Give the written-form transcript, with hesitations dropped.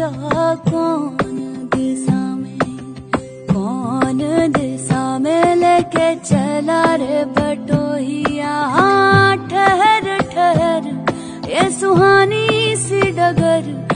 जा कौन दिशा में लेके चला रे बटोहिया। हाँ ठहर ठहर ये सुहानी सी डगर